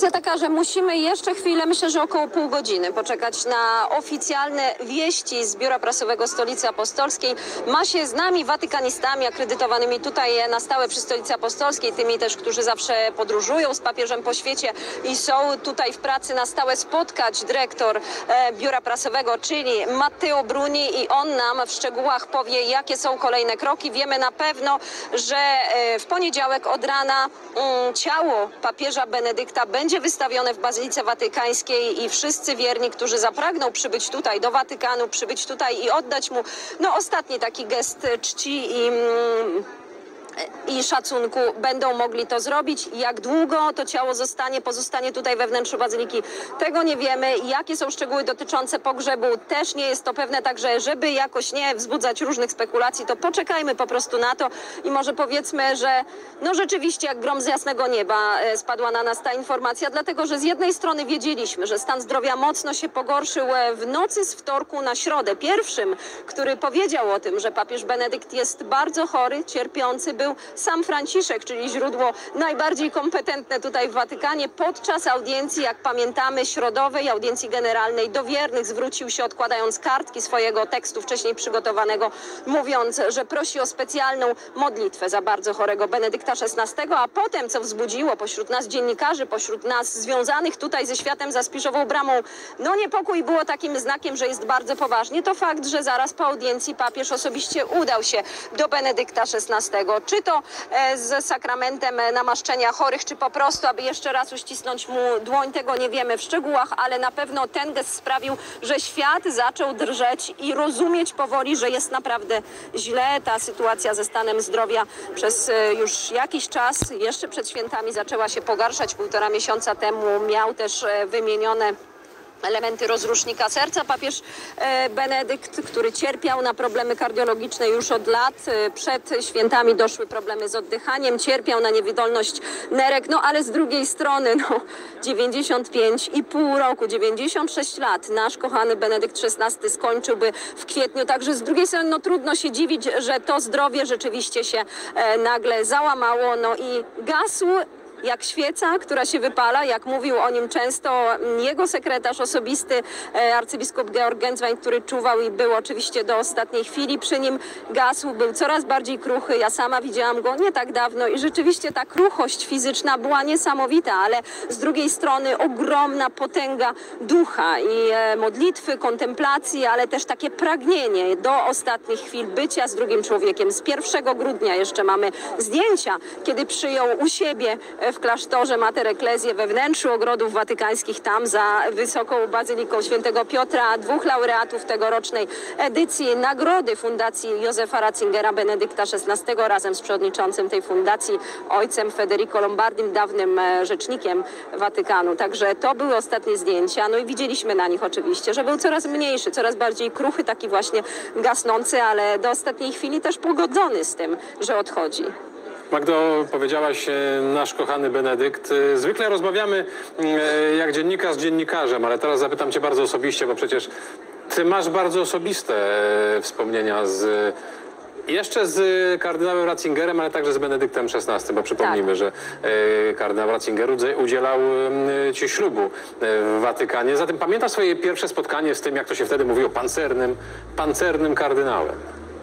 sytuacja taka, że musimy jeszcze chwilę, myślę, że około pół godziny poczekać na oficjalne wieści z Biura Prasowego Stolicy Apostolskiej. Ma się z nami, watykanistami akredytowanymi tutaj na stałe przy Stolicy Apostolskiej, tymi też, którzy zawsze podróżują z papieżem po świecie i są tutaj w pracy na stałe, spotkać dyrektor Biura Prasowego, czyli Matteo Bruni, i on nam w szczegółach powie, jakie są kolejne kroki. Wiemy na pewno, że w poniedziałek od rana ciało papieża Benedykta będzie wystawione w Bazylice Watykańskiej i wszyscy wierni, którzy zapragną przybyć tutaj do Watykanu, przybyć tutaj i oddać mu ostatni taki gest czci i szacunku, będą mogli to zrobić. Jak długo to ciało pozostanie tutaj we wnętrzu bazyliki, tego nie wiemy. Jakie są szczegóły dotyczące pogrzebu, też nie jest to pewne, także żeby jakoś nie wzbudzać różnych spekulacji, to poczekajmy po prostu na to i może powiedzmy, że rzeczywiście jak grom z jasnego nieba spadła na nas ta informacja, dlatego że z jednej strony wiedzieliśmy, że stan zdrowia mocno się pogorszył w nocy z wtorku na środę. Pierwszym, który powiedział o tym, że papież Benedykt jest bardzo chory, cierpiący, był sam Franciszek, czyli źródło najbardziej kompetentne tutaj w Watykanie. Podczas audiencji, jak pamiętamy, środowej audiencji generalnej do wiernych zwrócił się, odkładając kartki swojego tekstu wcześniej przygotowanego, mówiąc, że prosi o specjalną modlitwę za bardzo chorego Benedykta XVI, a potem, co wzbudziło pośród nas dziennikarzy, pośród nas związanych tutaj ze światem za Spiżową Bramą, niepokój, było takim znakiem, że jest bardzo poważnie, to fakt, że zaraz po audiencji papież osobiście udał się do Benedykta XVI. Czy to z sakramentem namaszczenia chorych, czy po prostu, aby jeszcze raz uścisnąć mu dłoń, tego nie wiemy w szczegółach, ale na pewno ten gest sprawił, że świat zaczął drżeć i rozumieć powoli, że jest naprawdę źle. Ta sytuacja ze stanem zdrowia przez już jakiś czas, jeszcze przed świętami, zaczęła się pogarszać. 1,5 miesiąca temu miał też wymienione elementy rozrusznika serca papież Benedykt, który cierpiał na problemy kardiologiczne już od lat. Przed świętami doszły problemy z oddychaniem, cierpiał na niewydolność nerek, ale z drugiej strony 95,5 roku, 96 lat nasz kochany Benedykt XVI skończyłby w kwietniu, także z drugiej strony trudno się dziwić, że to zdrowie rzeczywiście się nagle załamało i gasł jak świeca, która się wypala, jak mówił o nim często jego sekretarz osobisty, arcybiskup Georg Genswein, który czuwał i był oczywiście do ostatniej chwili przy nim, gasł, był coraz bardziej kruchy. Ja sama widziałam go nie tak dawno i rzeczywiście ta kruchość fizyczna była niesamowita, ale z drugiej strony ogromna potęga ducha i modlitwy, kontemplacji, ale też takie pragnienie do ostatnich chwil bycia z drugim człowiekiem. Z 1 grudnia jeszcze mamy zdjęcia, kiedy przyjął u siebie w klasztorze Mater Ecclesiae we wnętrzu ogrodów watykańskich, tam za wysoką bazyliką świętego Piotra, 2 laureatów tegorocznej edycji nagrody Fundacji Józefa Ratzingera Benedykta XVI razem z przewodniczącym tej fundacji, ojcem Federico Lombardim, dawnym rzecznikiem Watykanu. Także to były ostatnie zdjęcia. I widzieliśmy na nich oczywiście, że był coraz mniejszy, coraz bardziej kruchy, taki właśnie gasnący, ale do ostatniej chwili też pogodzony z tym, że odchodzi. Magdo, powiedziałaś, nasz kochany Benedykt. Zwykle rozmawiamy jak dziennikarz z dziennikarzem, ale teraz zapytam cię bardzo osobiście, bo przecież ty masz bardzo osobiste wspomnienia jeszcze z kardynałem Ratzingerem, ale także z Benedyktem XVI, bo przypomnijmy, że kardynał Ratzinger udzielał ci ślubu w Watykanie. Zatem pamiętasz swoje pierwsze spotkanie z tym, jak to się wtedy mówiło, pancernym kardynałem?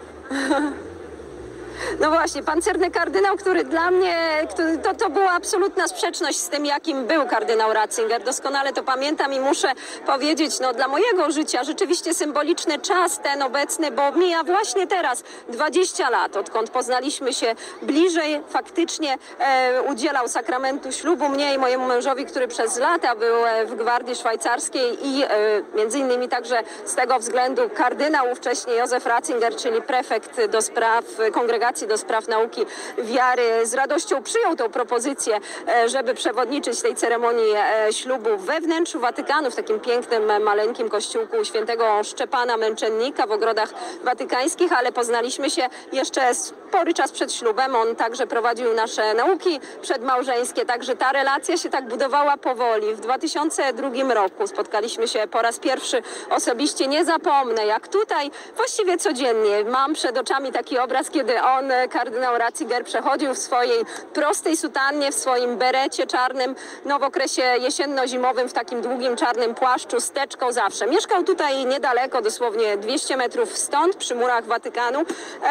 Właśnie, pancerny kardynał, który dla mnie, to była absolutna sprzeczność z tym, jakim był kardynał Ratzinger. Doskonale to pamiętam i muszę powiedzieć, dla mojego życia rzeczywiście symboliczny czas ten obecny, bo mija właśnie teraz 20 lat, odkąd poznaliśmy się bliżej. Faktycznie udzielał sakramentu ślubu mnie i mojemu mężowi, który przez lata był w Gwardii Szwajcarskiej i między innymi także z tego względu kardynał ówcześnie Józef Ratzinger, czyli prefekt do spraw kongregacji do spraw nauki wiary, z radością przyjął tę propozycję, żeby przewodniczyć tej ceremonii ślubu we wnętrzu Watykanu, w takim pięknym, maleńkim kościółku świętego Szczepana Męczennika w ogrodach watykańskich, ale poznaliśmy się jeszcze spory czas przed ślubem. On także prowadził nasze nauki przedmałżeńskie, także ta relacja się tak budowała powoli. W 2002 roku spotkaliśmy się po raz pierwszy osobiście. Nie zapomnę, jak tutaj właściwie codziennie mam przed oczami taki obraz, kiedy on pan kardynał Ratzinger przechodził w swojej prostej sutannie, w swoim berecie czarnym, no w okresie jesienno-zimowym w takim długim czarnym płaszczu z teczką zawsze. Mieszkał tutaj niedaleko, dosłownie 200 metrów stąd, przy murach Watykanu,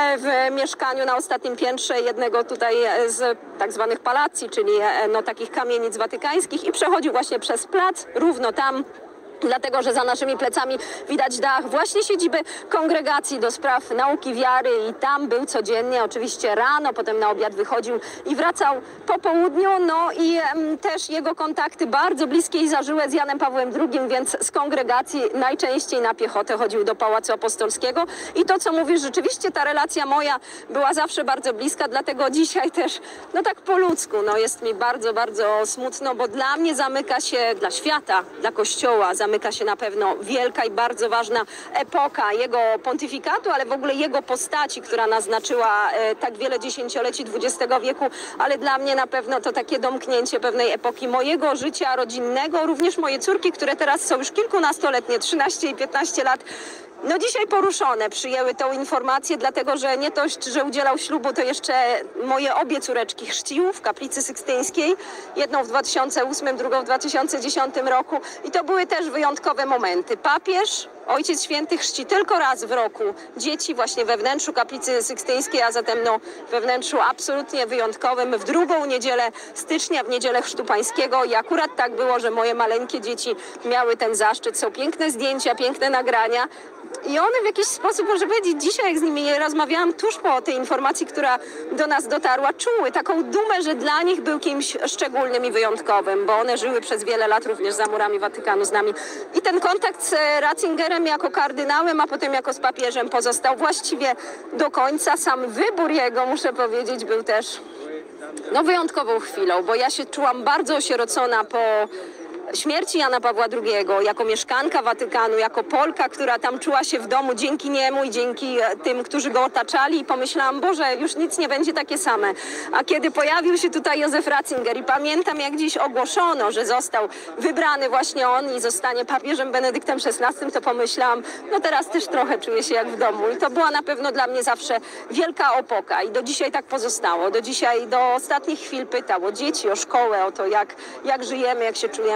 w mieszkaniu na ostatnim piętrze jednego tutaj z tak zwanych palacji, czyli no takich kamienic watykańskich, i przechodził właśnie przez plac, równo tam, dlatego że za naszymi plecami widać dach właśnie siedziby Kongregacji do Spraw Nauki Wiary, i tam był codziennie, oczywiście rano, potem na obiad wychodził i wracał po południu. No i też jego kontakty bardzo bliskie i zażyłe z Janem Pawłem II, więc z Kongregacji najczęściej na piechotę chodził do Pałacu Apostolskiego. I to, co mówisz, rzeczywiście ta relacja moja była zawsze bardzo bliska, dlatego dzisiaj też, no tak po ludzku, no jest mi bardzo, bardzo smutno, bo dla mnie zamyka się, dla świata, dla Kościoła zamyka się na pewno wielka i bardzo ważna epoka jego pontyfikatu, ale w ogóle jego postaci, która naznaczyła tak wiele dziesięcioleci XX wieku, ale dla mnie na pewno to takie domknięcie pewnej epoki mojego życia rodzinnego, również moje córki, które teraz są już kilkunastoletnie, 13 i 15 lat, no dzisiaj poruszone przyjęły tą informację, dlatego że nie dość, że udzielał ślubu, to jeszcze moje obie córeczki chrzcił w kaplicy sykstyńskiej. Jedną w 2008, drugą w 2010 roku. I to były też wyjątkowe momenty. Papież, Ojciec Święty chrzci tylko raz w roku dzieci właśnie we wnętrzu kaplicy sykstyńskiej, a zatem no we wnętrzu absolutnie wyjątkowym. W drugą niedzielę stycznia, w niedzielę Chrztu Pańskiego, i akurat tak było, że moje maleńkie dzieci miały ten zaszczyt. Są piękne zdjęcia, piękne nagrania. I one w jakiś sposób, może powiedzieć, dzisiaj jak z nimi rozmawiałam tuż po tej informacji, która do nas dotarła, czuły taką dumę, że dla nich był kimś szczególnym i wyjątkowym, bo one żyły przez wiele lat również za murami Watykanu z nami. I ten kontakt z Ratzingerem jako kardynałem, a potem jako z papieżem pozostał właściwie do końca. Sam wybór jego, muszę powiedzieć, był też no, wyjątkową chwilą, bo ja się czułam bardzo osierocona po śmierci Jana Pawła II, jako mieszkanka Watykanu, jako Polka, która tam czuła się w domu dzięki niemu i dzięki tym, którzy go otaczali, i pomyślałam, Boże, już nic nie będzie takie same. A kiedy pojawił się tutaj Józef Ratzinger i pamiętam, jak dziś ogłoszono, że został wybrany właśnie on i zostanie papieżem Benedyktem XVI, to pomyślałam, no teraz też trochę czuję się jak w domu. I to była na pewno dla mnie zawsze wielka opoka i do dzisiaj tak pozostało. Do dzisiaj, do ostatnich chwil pytał o dzieci, o szkołę, o to, jak żyjemy, jak się czujemy.